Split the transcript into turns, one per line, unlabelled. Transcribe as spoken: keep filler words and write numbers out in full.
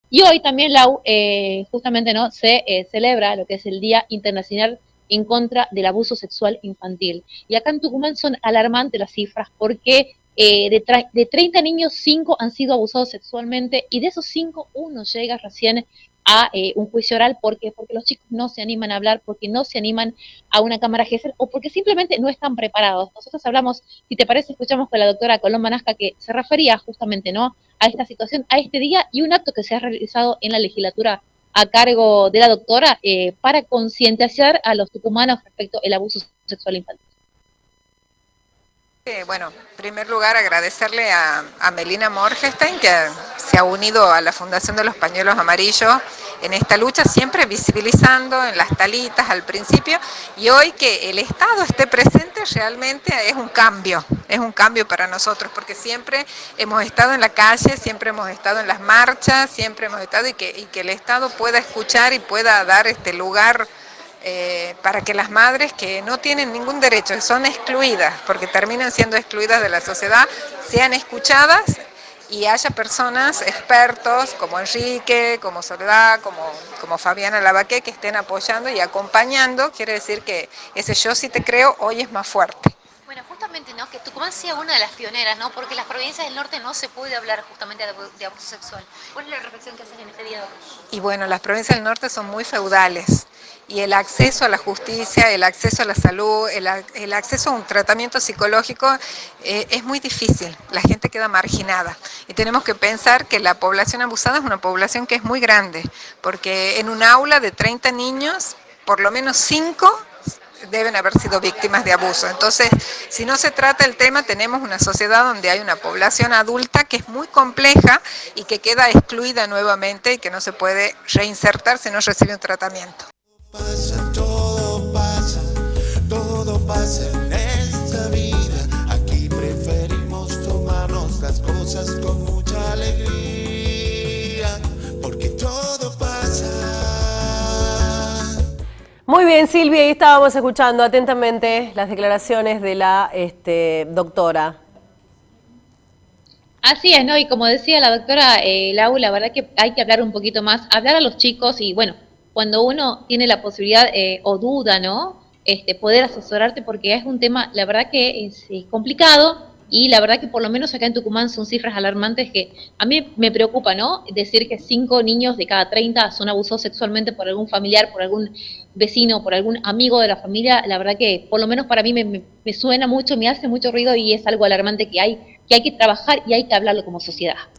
Y hoy también, Lau, eh, justamente no se eh, celebra lo que es el Día Internacional en contra del abuso sexual infantil. Y acá en Tucumán son alarmantes las cifras porque eh, de, de treinta niños, cinco han sido abusados sexualmente y de esos cinco, uno llega recién a eh, un juicio oral. ¿Por qué? Porque los chicos no se animan a hablar, porque no se animan a una cámara Gesell o porque simplemente no están preparados. Nosotros hablamos, si te parece, escuchamos con la doctora Colomba Nasca que se refería justamente, ¿no?, a esta situación, a este día y un acto que se ha realizado en la legislatura a cargo de la doctora eh, para concientizar a los tucumanos respecto al abuso sexual infantil.
Eh, bueno, en primer lugar agradecerle a, a Melina Morgenstern, que se ha unido a la Fundación de los Pañuelos Amarillos en esta lucha, siempre visibilizando en las talitas al principio, y hoy que el Estado esté presente realmente es un cambio, es un cambio para nosotros, porque siempre hemos estado en la calle, siempre hemos estado en las marchas, siempre hemos estado, y que, y que el Estado pueda escuchar y pueda dar este lugar Eh, para que las madres que no tienen ningún derecho, que son excluidas, porque terminan siendo excluidas de la sociedad, sean escuchadas y haya personas, expertos como Enrique, como Soledad, como, como Fabiana Lavaqué, que estén apoyando y acompañando. Quiere decir que ese yo sí te creo hoy es más fuerte.
Bueno, justamente, ¿no?, que Tucumán sea una de las pioneras, ¿no?, porque en las provincias del norte no se puede hablar justamente de, de abuso sexual. ¿Cuál es la reflexión que haces en este día de hoy?
Y bueno, las provincias del norte son muy feudales y el acceso a la justicia, el acceso a la salud, el, el acceso a un tratamiento psicológico eh, es muy difícil, la gente queda marginada y tenemos que pensar que la población abusada es una población que es muy grande, porque en un aula de treinta niños, por lo menos cinco deben haber sido víctimas de abuso. Entonces, si no se trata el tema, tenemos una sociedad donde hay una población adulta que es muy compleja y que queda excluida nuevamente y que no se puede reinsertar si no recibe un tratamiento.
Pasa, todo pasa, todo pasa en esta vida. Aquí preferimos tomarnos las cosas con mucha alegría, porque todo pasa.
Muy bien, Silvia, ahí estábamos escuchando atentamente las declaraciones de la este, doctora.
Así es, ¿no? Y como decía la doctora eh, Lau, la verdad que hay que hablar un poquito más, hablar a los chicos y bueno, cuando uno tiene la posibilidad eh, o duda, ¿no?, este, poder asesorarte porque es un tema, la verdad que es, es complicado y la verdad que por lo menos acá en Tucumán son cifras alarmantes que a mí me preocupa, ¿no?, decir que cinco niños de cada treinta son abusados sexualmente por algún familiar, por algún vecino, por algún amigo de la familia. La verdad que por lo menos para mí me, me, me suena mucho, me hace mucho ruido y es algo alarmante que hay, que hay que trabajar y hay que hablarlo como sociedad.